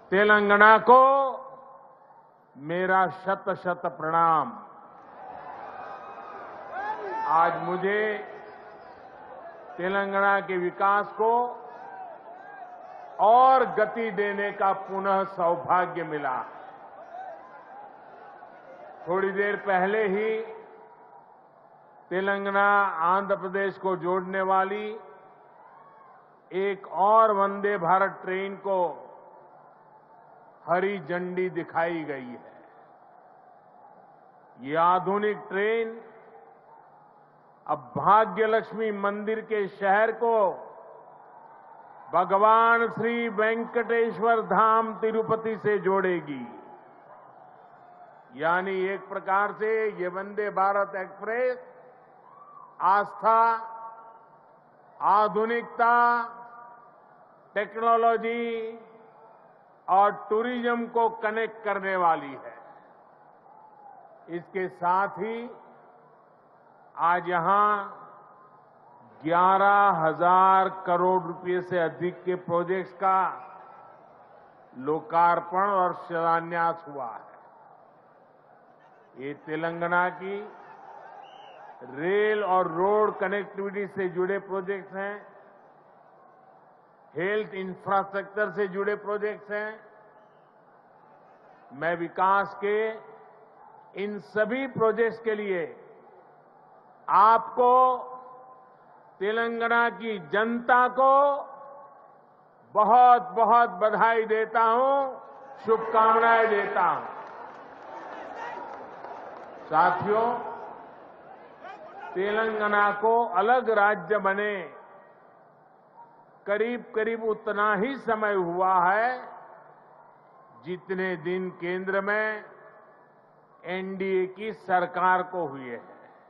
तेलंगाना को मेरा शत शत प्रणाम। आज मुझे तेलंगाना के विकास को और गति देने का पुनः सौभाग्य मिला। थोड़ी देर पहले ही तेलंगाना आंध्र प्रदेश को जोड़ने वाली एक और वंदे भारत ट्रेन को हरी झंडी दिखाई गई है। ये आधुनिक ट्रेन अब भाग्यलक्ष्मी मंदिर के शहर को भगवान श्री वेंकटेश्वर धाम तिरुपति से जोड़ेगी। यानी एक प्रकार से ये वंदे भारत एक्सप्रेस आस्था, आधुनिकता, टेक्नोलॉजी और टूरिज्म को कनेक्ट करने वाली है। इसके साथ ही आज यहां 11,000 करोड़ रुपए से अधिक के प्रोजेक्ट्स का लोकार्पण और शिलान्यास हुआ है। ये तेलंगाना की रेल और रोड कनेक्टिविटी से जुड़े प्रोजेक्ट्स हैं, हेल्थ इंफ्रास्ट्रक्चर से जुड़े प्रोजेक्ट्स हैं। मैं विकास के इन सभी प्रोजेक्ट्स के लिए आपको, तेलंगाना की जनता को बहुत बहुत बधाई देता हूं, शुभकामनाएं देता हूं। साथियों, तेलंगाना को अलग राज्य बने करीब करीब उतना ही समय हुआ है जितने दिन केंद्र में एनडीए की सरकार को हुए हैं।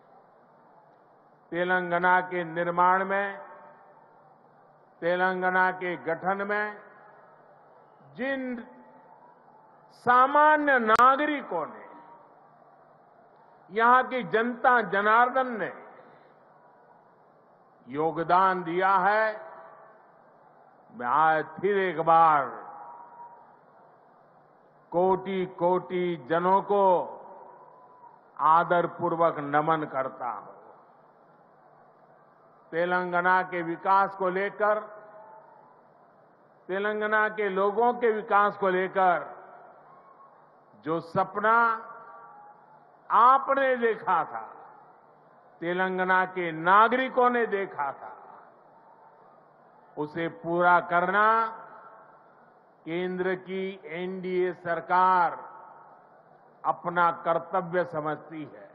तेलंगाना के निर्माण में, तेलंगाना के गठन में जिन सामान्य नागरिकों ने, यहां की जनता जनार्दन ने योगदान दिया है, मैं आज फिर एक बार कोटि कोटि जनों को आदरपूर्वक नमन करता हूं। तेलंगाना के विकास को लेकर, तेलंगाना के लोगों के विकास को लेकर जो सपना आपने देखा था, तेलंगाना के नागरिकों ने देखा था, उसे पूरा करना केंद्र की एनडीए सरकार अपना कर्तव्य समझती है।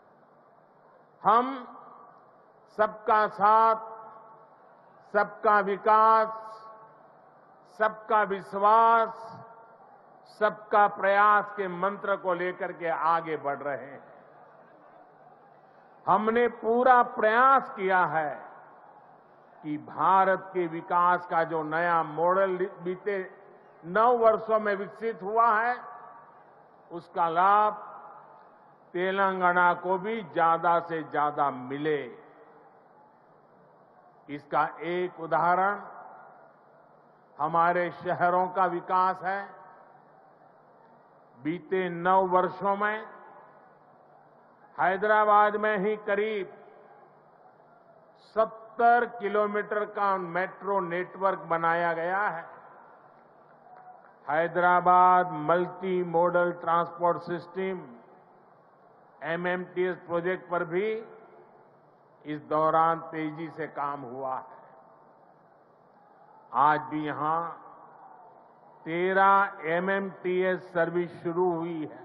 हम सबका साथ, सबका विकास, सबका विश्वास, सबका प्रयास के मंत्र को लेकर के आगे बढ़ रहे हैं। हमने पूरा प्रयास किया है कि भारत के विकास का जो नया मॉडल बीते 9 वर्षों में विकसित हुआ है, उसका लाभ तेलंगाना को भी ज्यादा से ज्यादा मिले। इसका एक उदाहरण हमारे शहरों का विकास है। बीते 9 वर्षों में हैदराबाद में ही करीब 70 किलोमीटर का मेट्रो नेटवर्क बनाया गया है। Hyderabad multi modal transport system MMTS project पर भी इस दौरान तेजी से काम हुआ है। आज भी यहां 13 एमएमटीएस सर्विस शुरू हुई है।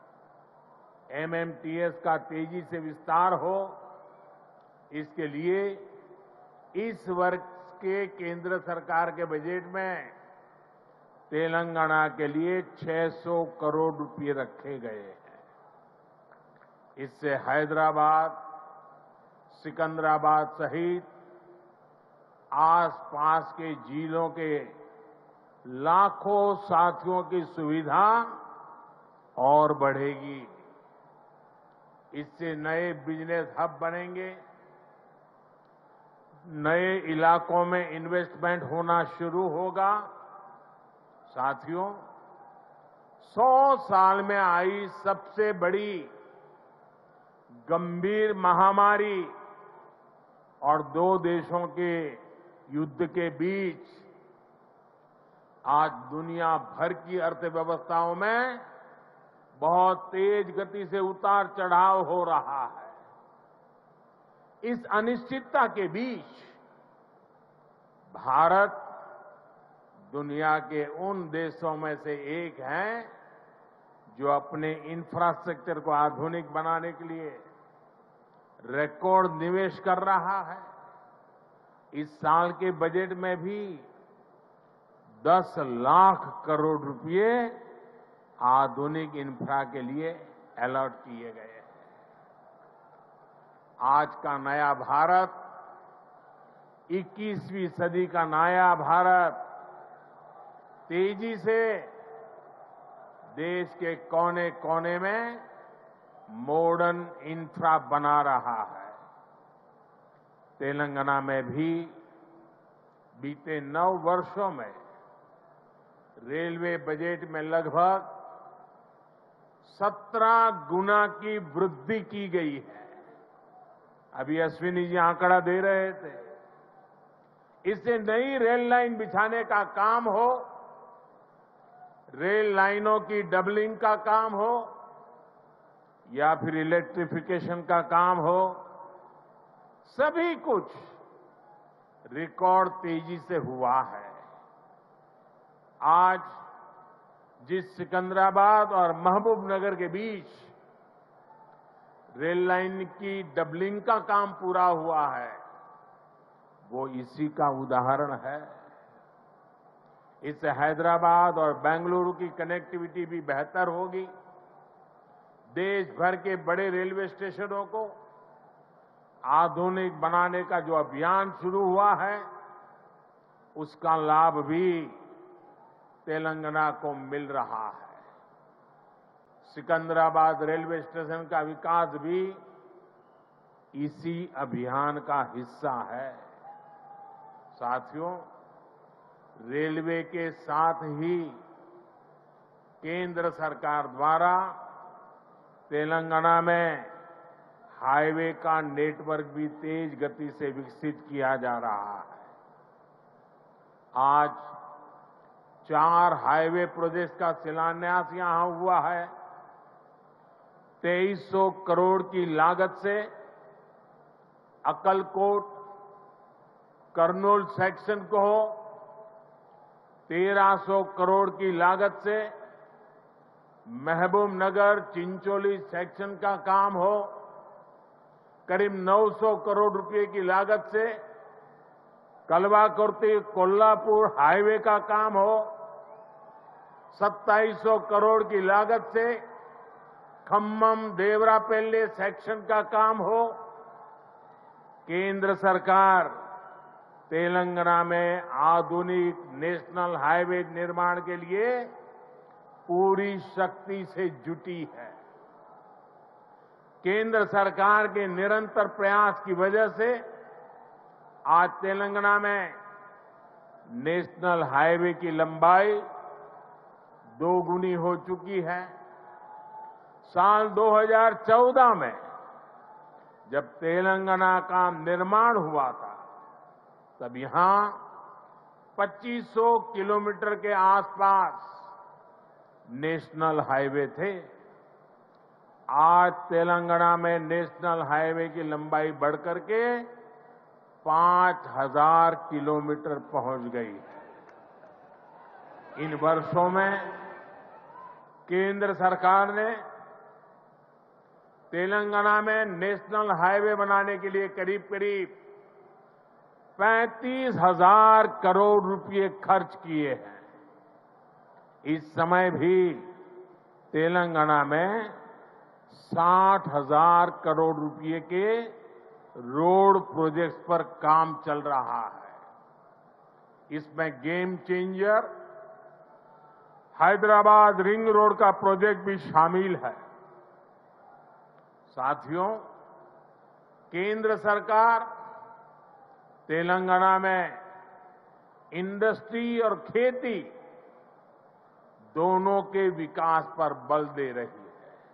एमएमटीएस का तेजी से विस्तार हो, इसके लिए इस वर्ष के केंद्र सरकार के बजट में तेलंगाना के लिए 600 करोड़ रुपए रखे गए हैं। इससे हैदराबाद, सिकंदराबाद सहित आसपास के जिलों के लाखों साथियों की सुविधा और बढ़ेगी। इससे नए बिजनेस हब बनेंगे, नए इलाकों में इन्वेस्टमेंट होना शुरू होगा, साथियों, 100 साल में आई सबसे बड़ी गंभीर महामारी और दो देशों के युद्ध के बीच आज दुनिया भर की अर्थव्यवस्थाओं में बहुत तेज गति से उतार चढ़ाव हो रहा है। इस अनिश्चितता के बीच भारत दुनिया के उन देशों में से एक है जो अपने इंफ्रास्ट्रक्चर को आधुनिक बनाने के लिए रिकॉर्ड निवेश कर रहा है। इस साल के बजट में भी 10 लाख करोड़ रुपए आधुनिक इंफ्रा के लिए अलॉट किए गए हैं। आज का नया भारत, 21वीं सदी का नया भारत तेजी से देश के कोने कोने में मॉडर्न इंफ्रा बना रहा है। तेलंगाना में भी बीते 9 वर्षों में रेलवे बजट में लगभग 17 गुना की वृद्धि की गई है। अभी अश्विनी जी आंकड़ा दे रहे थे। इससे नई रेल लाइन बिछाने का काम हो, रेल लाइनों की डबलिंग का काम हो या फिर इलेक्ट्रिफिकेशन का काम हो, सभी कुछ रिकॉर्ड तेजी से हुआ है। आज जिस सिकंदराबाद और महबूबनगर के बीच रेल लाइन की डबलिंग का काम पूरा हुआ है, वो इसी का उदाहरण है। इससे हैदराबाद और बेंगलुरु की कनेक्टिविटी भी बेहतर होगी। देश भर के बड़े रेलवे स्टेशनों को आधुनिक बनाने का जो अभियान शुरू हुआ है, उसका लाभ भी तेलंगाना को मिल रहा है। सिकंदराबाद रेलवे स्टेशन का विकास भी इसी अभियान का हिस्सा है। साथियों, रेलवे के साथ ही केंद्र सरकार द्वारा तेलंगाना में हाईवे का नेटवर्क भी तेज गति से विकसित किया जा रहा है। आज 4 हाईवे प्रोजेक्ट का शिलान्यास यहां हुआ है। 2300 करोड़ की लागत से अक्कलकोट कर्नूल सेक्शन को हो, 1300 करोड़ की लागत से महबूबनगर चिंचोली सेक्शन का काम हो, करीब 900 करोड़ रुपए की लागत से कलवाकुर्ती कोल्हापुर हाईवे का काम हो, 2700 करोड़ की लागत से खम्मम देवरापल्ली सेक्शन का काम हो। केंद्र सरकार तेलंगाना में आधुनिक नेशनल हाईवे निर्माण के लिए पूरी शक्ति से जुटी है। केंद्र सरकार के निरंतर प्रयास की वजह से आज तेलंगाना में नेशनल हाईवे की लंबाई 2 गुनी हो चुकी है। साल 2014 में जब तेलंगाना का निर्माण हुआ था, तब यहां 2500 किलोमीटर के आसपास नेशनल हाईवे थे। आज तेलंगाना में नेशनल हाईवे की लंबाई बढ़कर के 5000 किलोमीटर पहुंच गई है। इन वर्षों में केंद्र सरकार ने तेलंगाना में नेशनल हाईवे बनाने के लिए करीब करीब 35,000 करोड़ रुपए खर्च किए हैं। इस समय भी तेलंगाना में 60,000 करोड़ रुपए के रोड प्रोजेक्ट्स पर काम चल रहा है। इसमें game changer Hyderabad ring road का प्रोजेक्ट भी शामिल है। साथियों, केंद्र सरकार तेलंगाना में इंडस्ट्री और खेती दोनों के विकास पर बल दे रही है।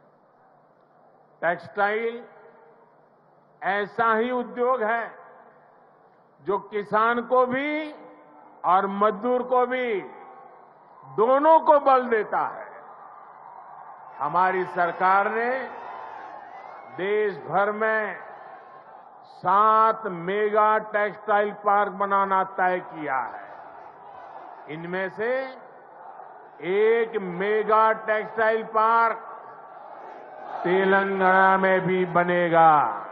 टेक्सटाइल ऐसा ही उद्योग है जो किसान को भी और मजदूर को भी दोनों को बल देता है। हमारी सरकार ने देश भर में 7 मेगा टेक्सटाइल पार्क बनाना तय किया है। इनमें से एक मेगा टेक्सटाइल पार्क तेलंगाना में भी बनेगा।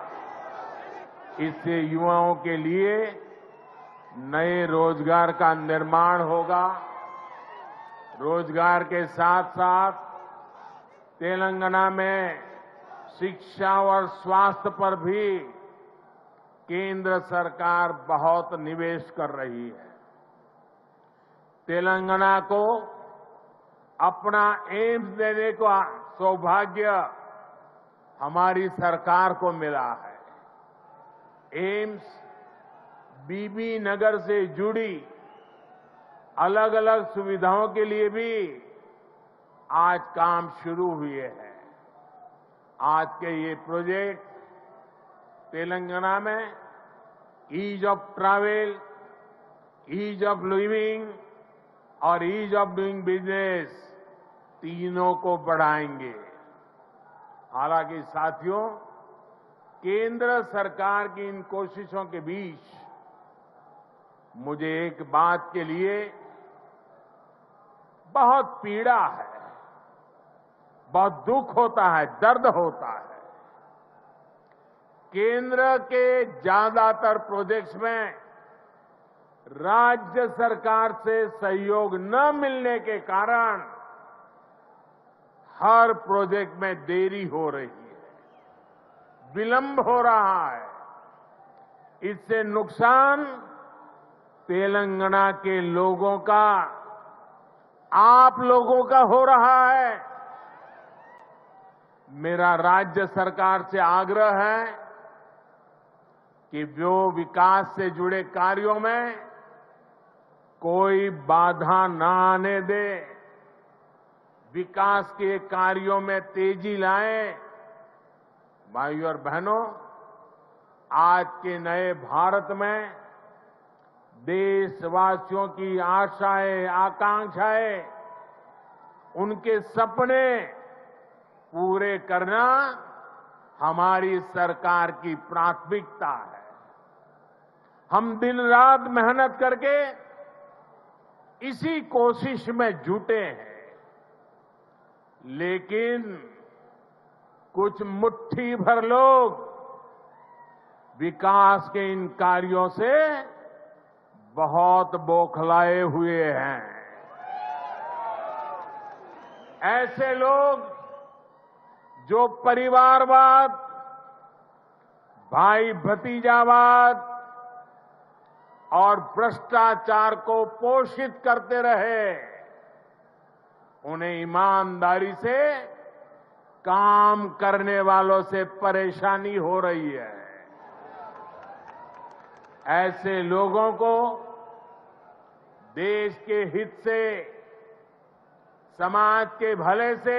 इससे युवाओं के लिए नए रोजगार का निर्माण होगा। रोजगार के साथ साथ तेलंगाना में शिक्षा और स्वास्थ्य पर भी केंद्र सरकार बहुत निवेश कर रही है। तेलंगाना को अपना एम्स देने का सौभाग्य हमारी सरकार को मिला है। एम्स बीबी नगर से जुड़ी अलग अलग सुविधाओं के लिए भी आज काम शुरू हुए हैं। आज के ये प्रोजेक्ट तेलंगाना में ease of travel, ease of living और ईज ऑफ डूइंग बिजनेस तीनों को बढ़ाएंगे। हालांकि साथियों, केंद्र सरकार की इन कोशिशों के बीच मुझे एक बात के लिए बहुत पीड़ा है, बहुत दुख होता है, दर्द होता है। केंद्र के ज्यादातर प्रोजेक्ट्स में राज्य सरकार से सहयोग न मिलने के कारण हर प्रोजेक्ट में देरी हो रही है, विलंब हो रहा है। इससे नुकसान तेलंगाना के लोगों का, आप लोगों का हो रहा है। मेरा राज्य सरकार से आग्रह है कि वो विकास से जुड़े कार्यों में कोई बाधा न आने दे, विकास के कार्यों में तेजी लाएं। भाइयों और बहनों, आज के नए भारत में देशवासियों की आशाएं, आकांक्षाएं, उनके सपने पूरे करना हमारी सरकार की प्राथमिकता है। हम दिन रात मेहनत करके इसी कोशिश में जुटे हैं, लेकिन कुछ मुट्ठी भर लोग विकास के इन कार्यों से बहुत बौखलाए हुए हैं। ऐसे लोग जो परिवारवाद, भाई भतीजावाद और भ्रष्टाचार को पोषित करते रहे, उन्हें ईमानदारी से काम करने वालों से परेशानी हो रही है। ऐसे लोगों को देश के हित से, समाज के भले से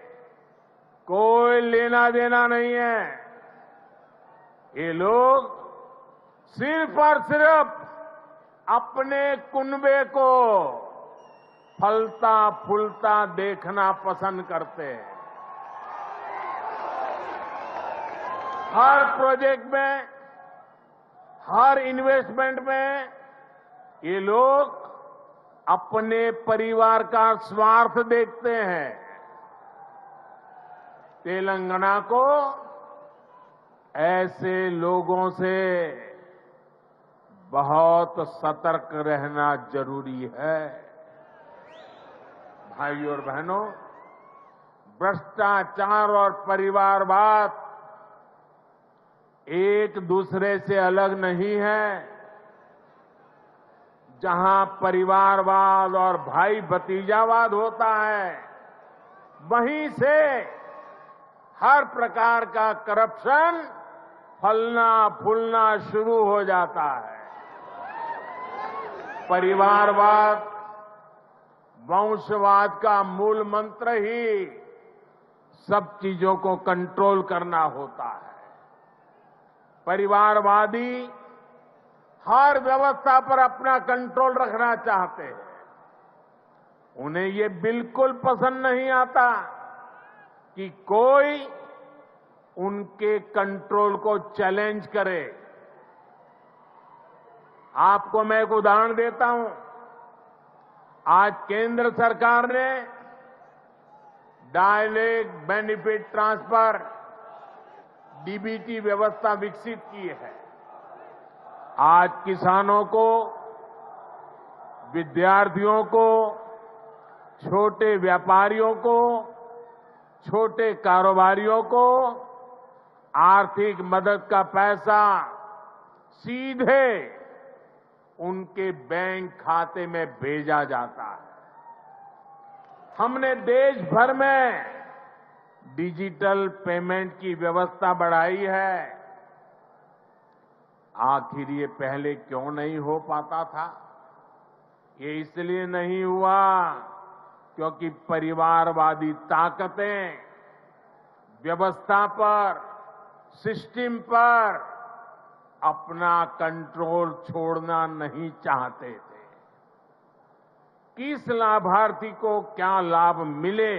कोई लेना देना नहीं है। ये लोग सिर्फ और सिर्फ अपने कुनबे को फलता फूलता देखना पसंद करते हैं। हर प्रोजेक्ट में, हर इन्वेस्टमेंट में ये लोग अपने परिवार का स्वार्थ देखते हैं। तेलंगाना को ऐसे लोगों से बहुत सतर्क रहना जरूरी है। भाइयों और बहनों, भ्रष्टाचार और परिवारवाद एक दूसरे से अलग नहीं है। जहां परिवारवाद और भाई भतीजावाद होता है, वहीं से हर प्रकार का करप्शन फलना फूलना शुरू हो जाता है। परिवारवाद, वंशवाद का मूल मंत्र ही सब चीजों को कंट्रोल करना होता है। परिवारवादी हर व्यवस्था पर अपना कंट्रोल रखना चाहते हैं। उन्हें ये बिल्कुल पसंद नहीं आता कि कोई उनके कंट्रोल को चैलेंज करे। आपको मैं एक उदाहरण देता हूं। आज केंद्र सरकार ने डायरेक्ट बेनिफिट ट्रांसफर डीबीटी व्यवस्था विकसित की है। आज किसानों को, विद्यार्थियों को, छोटे व्यापारियों को, छोटे कारोबारियों को आर्थिक मदद का पैसा सीधे उनके बैंक खाते में भेजा जाता है। हमने देश भर में डिजिटल पेमेंट की व्यवस्था बढ़ाई है। आखिर ये पहले क्यों नहीं हो पाता था? ये इसलिए नहीं हुआ क्योंकि परिवारवादी ताकतें व्यवस्था पर, सिस्टम पर अपना कंट्रोल छोड़ना नहीं चाहते थे। किस लाभार्थी को क्या लाभ मिले,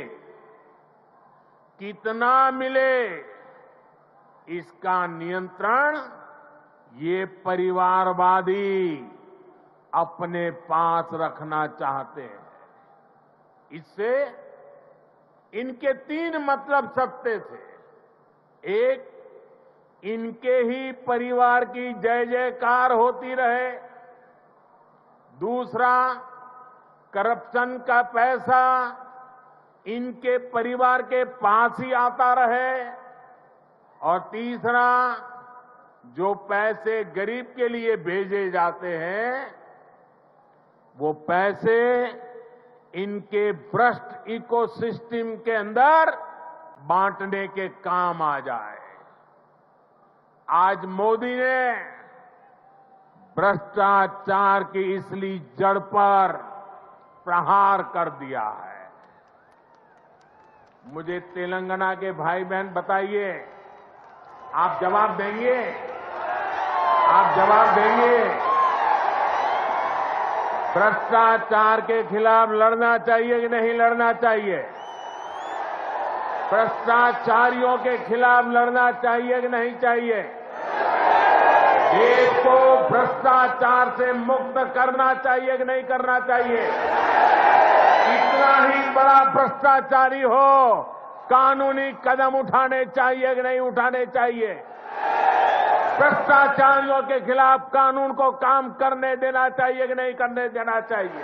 कितना मिले, इसका नियंत्रण ये परिवारवादी अपने पास रखना चाहते हैं। इससे इनके 3 मतलब सकते थे। एक, इनके ही परिवार की जय जयकार होती रहे। दूसरा, करप्शन का पैसा इनके परिवार के पास ही आता रहे। और तीसरा, जो पैसे गरीब के लिए भेजे जाते हैं वो पैसे इनके भ्रष्ट इकोसिस्टम के अंदर बांटने के काम आ जाए। आज मोदी ने भ्रष्टाचार की इसलिए जड़ पर प्रहार कर दिया है। मुझे तेलंगाना के भाई बहन बताइए, आप जवाब देंगे? आप जवाब देंगे? भ्रष्टाचार के खिलाफ लड़ना चाहिए कि नहीं लड़ना चाहिए? भ्रष्टाचारियों के खिलाफ लड़ना चाहिए कि नहीं चाहिए? देश को भ्रष्टाचार से मुक्त करना चाहिए कि नहीं करना चाहिए? कितना ही बड़ा भ्रष्टाचारी हो, कानूनी कदम उठाने चाहिए कि नहीं उठाने चाहिए? भ्रष्टाचारियों के खिलाफ कानून को काम करने देना चाहिए कि नहीं करने देना चाहिए?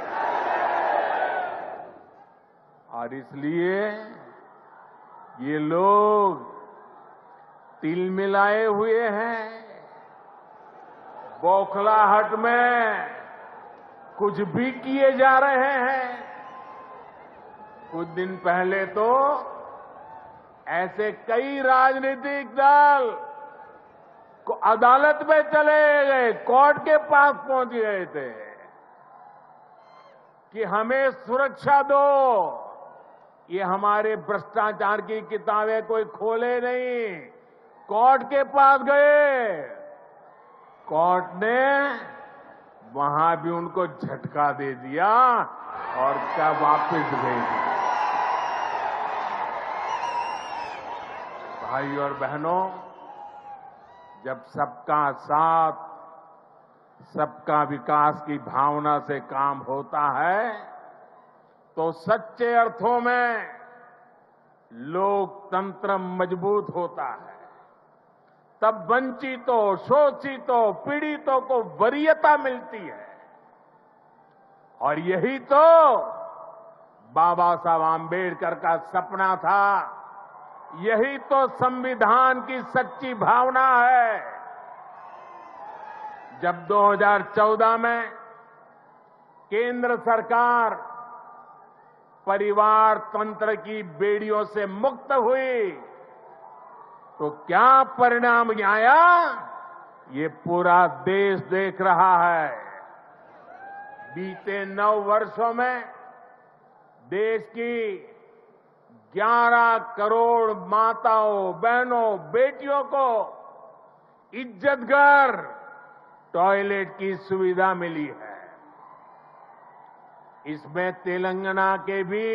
और इसलिए ये लोग तिल मिलाए हुए हैं। बौखलाहट में कुछ भी किए जा रहे हैं। कुछ दिन पहले तो ऐसे कई राजनीतिक दल को अदालत में चले गए, कोर्ट के पास पहुंच गए थे कि हमें सुरक्षा दो। ये हमारे भ्रष्टाचार की किताबें कोई खोले नहीं, कोर्ट के पास गए। कोर्ट ने वहां भी उनको झटका दे दिया और क्या वापस भेज दिया। भाई और बहनों, जब सबका साथ, सबका विकास की भावना से काम होता है तो सच्चे अर्थों में लोकतंत्र मजबूत होता है। तब वंचितों, शोषितों, पीड़ितों को वरीयता मिलती है। और यही तो बाबा साहब आम्बेडकर का सपना था। यही तो संविधान की सच्ची भावना है। जब 2014 में केंद्र सरकार परिवार तंत्र की बेड़ियों से मुक्त हुई तो क्या परिणाम आया, ये पूरा देश देख रहा है। बीते 9 वर्षों में देश की 11 करोड़ माताओं, बहनों, बेटियों को इज्जतघर टॉयलेट की सुविधा मिली है। इसमें तेलंगाना के भी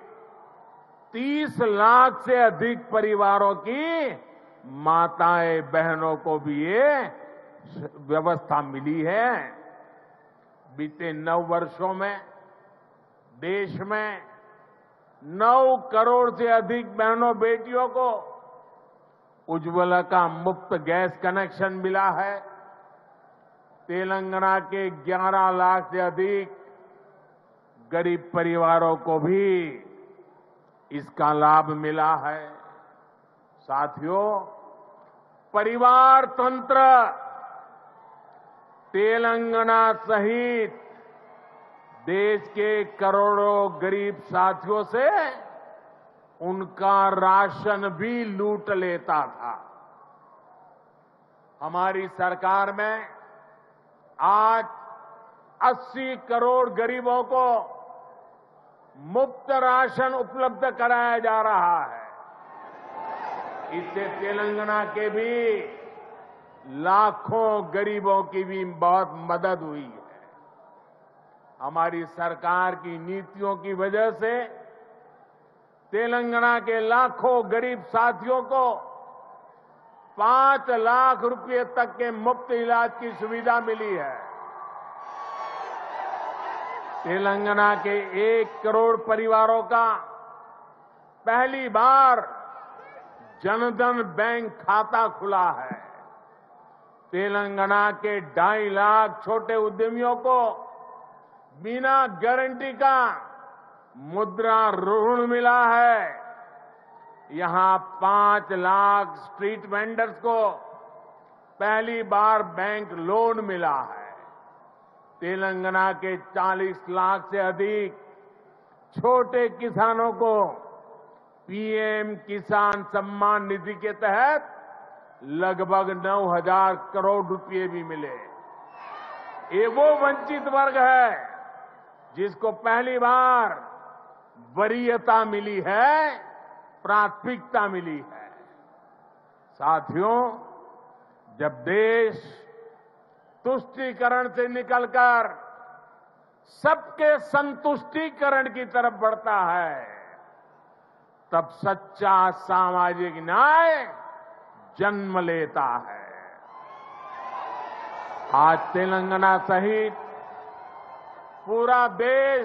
30 लाख से अधिक परिवारों की माताएं, बहनों को भी ये व्यवस्था मिली है। बीते 9 वर्षों में देश में 9 करोड़ से अधिक बहनों, बेटियों को उज्ज्वला का मुफ्त गैस कनेक्शन मिला है। तेलंगाना के 11 लाख से अधिक गरीब परिवारों को भी इसका लाभ मिला है। साथियों, परिवार तंत्र तेलंगाना सहित देश के करोड़ों गरीब साथियों से उनका राशन भी लूट लेता था। हमारी सरकार में आज 80 करोड़ गरीबों को मुफ्त राशन उपलब्ध कराया जा रहा है। इससे तेलंगाना के भी लाखों गरीबों की भी बहुत मदद हुई है। हमारी सरकार की नीतियों की वजह से तेलंगाना के लाखों गरीब साथियों को 5 लाख रुपए तक के मुफ्त इलाज की सुविधा मिली है। तेलंगाना के 1 करोड़ परिवारों का पहली बार जनधन बैंक खाता खुला है। तेलंगाना के 2.5 लाख छोटे उद्यमियों को बिना गारंटी का मुद्रा ऋण मिला है। यहां 5 लाख स्ट्रीट वेंडर्स को पहली बार बैंक लोन मिला है। तेलंगाना के 40 लाख से अधिक छोटे किसानों को पीएम किसान सम्मान निधि के तहत लगभग 9,000 करोड़ रुपए भी मिले। ये वो वंचित वर्ग है जिसको पहली बार वरीयता मिली है, प्राथमिकता मिली है। साथियों, जब देश तुष्टीकरण से निकलकर सबके संतुष्टीकरण की तरफ बढ़ता है, तब सच्चा सामाजिक न्याय जन्म लेता है। आज तेलंगाना सहित पूरा देश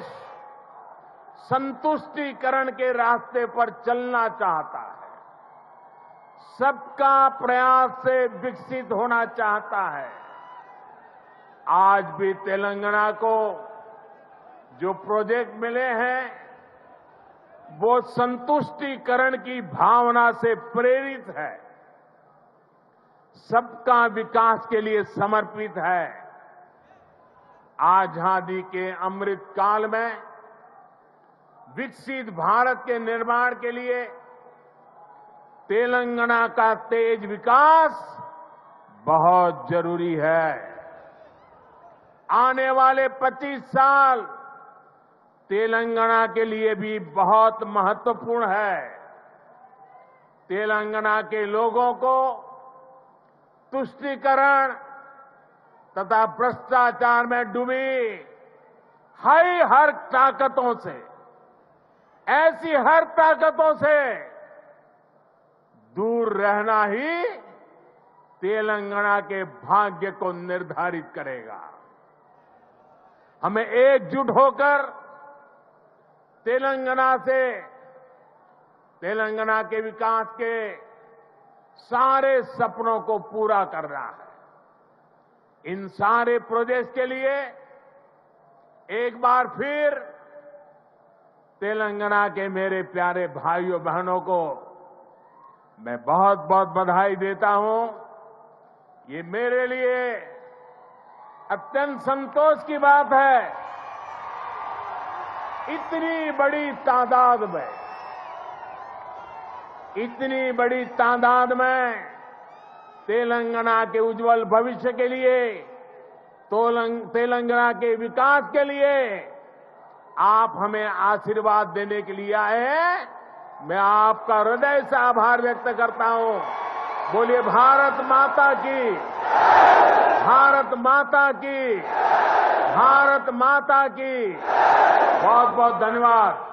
संतुष्टीकरण के रास्ते पर चलना चाहता है। सबका प्रयास से विकसित होना चाहता है। आज भी तेलंगाना को जो प्रोजेक्ट मिले हैं वो संतुष्टीकरण की भावना से प्रेरित है, सबका विकास के लिए समर्पित है। आजादी के अमृत काल में विकसित भारत के निर्माण के लिए तेलंगाना का तेज विकास बहुत जरूरी है। आने वाले 25 साल तेलंगाना के लिए भी बहुत महत्वपूर्ण है। तेलंगाना के लोगों को तुष्टीकरण तथा भ्रष्टाचार में डूबी हर ताकतों से, ऐसी हर ताकतों से दूर रहना ही तेलंगाना के भाग्य को निर्धारित करेगा। हमें एकजुट होकर तेलंगाना के विकास के सारे सपनों को पूरा करना है। इन सारे प्रोजेक्ट के लिए एक बार फिर तेलंगाना के मेरे प्यारे भाइयों बहनों को मैं बहुत बहुत बधाई देता हूं। ये मेरे लिए अत्यंत संतोष की बात है, इतनी बड़ी तादाद में तेलंगाना के उज्जवल भविष्य के लिए, तेलंगाना के विकास के लिए आप हमें आशीर्वाद देने के लिए आए हैं। मैं आपका हृदय से आभार व्यक्त करता हूं। बोलिए भारत माता की, भारत माता की, भारत माता की। बहुत बहुत धन्यवाद।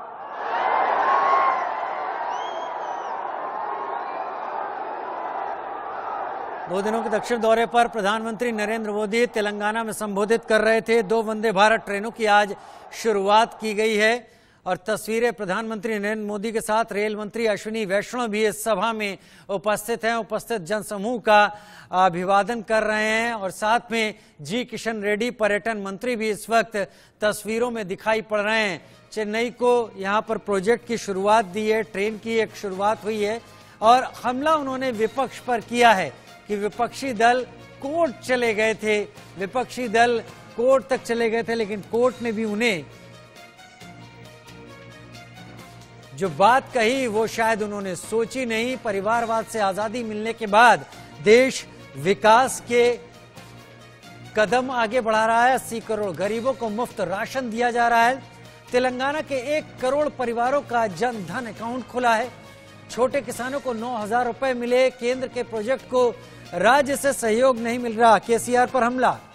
दो दिनों के दक्षिण दौरे पर प्रधानमंत्री नरेंद्र मोदी तेलंगाना में संबोधित कर रहे थे। 2 वंदे भारत ट्रेनों की आज शुरुआत की गई है और तस्वीरें प्रधानमंत्री नरेंद्र मोदी के साथ रेल मंत्री अश्विनी वैष्णव भी इस सभा में उपस्थित हैं। उपस्थित जनसमूह का अभिवादन कर रहे हैं और साथ में जी किशन रेड्डी पर्यटन मंत्री भी इस वक्त तस्वीरों में दिखाई पड़ रहे हैं। चेन्नई को यहाँ पर प्रोजेक्ट की शुरुआत दी है, ट्रेन की एक शुरुआत हुई है और हमला उन्होंने विपक्ष पर किया है कि विपक्षी दल कोर्ट चले गए थे, विपक्षी दल कोर्ट तक चले गए थे, लेकिन कोर्ट ने भी उन्हें जो बात कही वो शायद उन्होंने सोची नहीं। परिवारवाद से आजादी मिलने के बाद देश विकास के कदम आगे बढ़ा रहा है। 80 करोड़ गरीबों को मुफ्त राशन दिया जा रहा है। तेलंगाना के 1 करोड़ परिवारों का जन धन अकाउंट खुला है। छोटे किसानों को 9,000 रुपए मिले। केंद्र के प्रोजेक्ट को राज्य से सहयोग नहीं मिल रहा। केसीआर पर हमला।